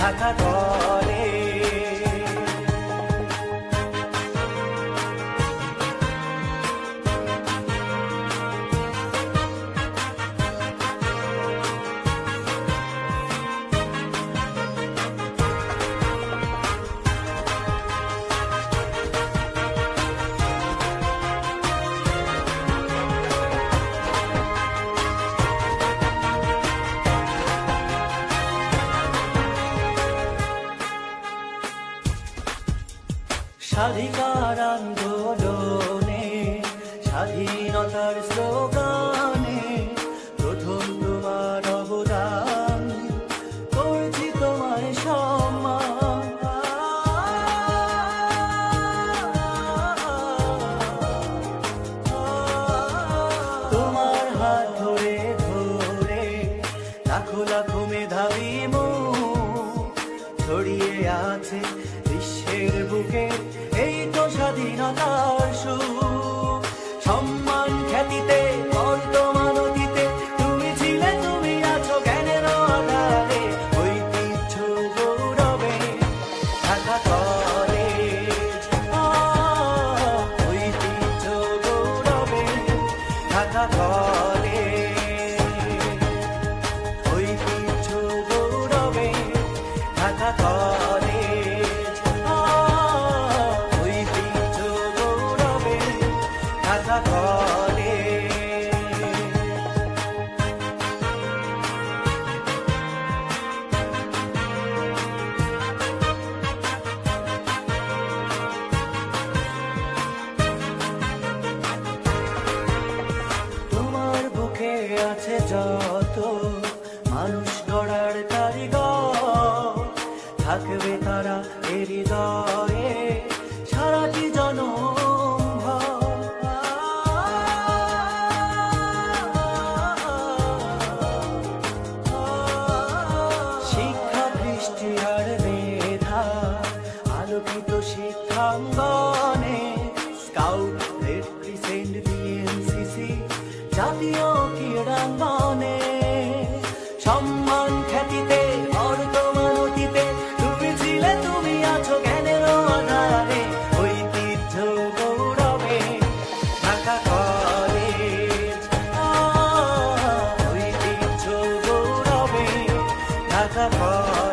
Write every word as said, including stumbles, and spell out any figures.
Dhaka college. স্বাধিকার আন্দোলনে স্বাধীনতার স্লোগানে প্রথম তোমার অবদান, করছি তোমায় সম্মান। তোমার হাত ধরে ধরে লাখো লাখো মেধাবী মুখ ছড়িয়ে আছে বিশ্বের বুকে, এই তো স্বাধীনতার সুখ। সম্মান খ্যাতিতে বর্তমান অতীতে তুমি ছিলে, তুমি আছো জ্ঞানের আধারে, ঐতিহ্য গৌরবে ঢাকা কলেজ। ঐতিহ্য গৌরবে ঢাকা কলেজ, ঐতিহ্য গৌরবে ঢাকা কলেজ, ঐতিহ্য গৌরবে ঢাকা কলেজ। তোমার বুকে আছে যত মানুষ গড়ার কারিগর, থাকবে তারা এ হৃদয়ে সারাটি জনম ভর। শিক্ষা কৃষ্টি আর মেধা আলোকিত শিক্ষাঙ্গনে, স্কাউট রেড ক্রিসেন্ট বিএনসিসি জাতীয় ক্রীড়াঙ্গনে। সম্মান খ্যাতিতে বর্তমান অতীতে তুমি ছিলে, তুমি আছো জ্ঞানের আধারে, ঐতিহ্য গৌরবে ঢাকা কলেজ। ঐতিহ্য গৌরবে ঢাকা কলেজ।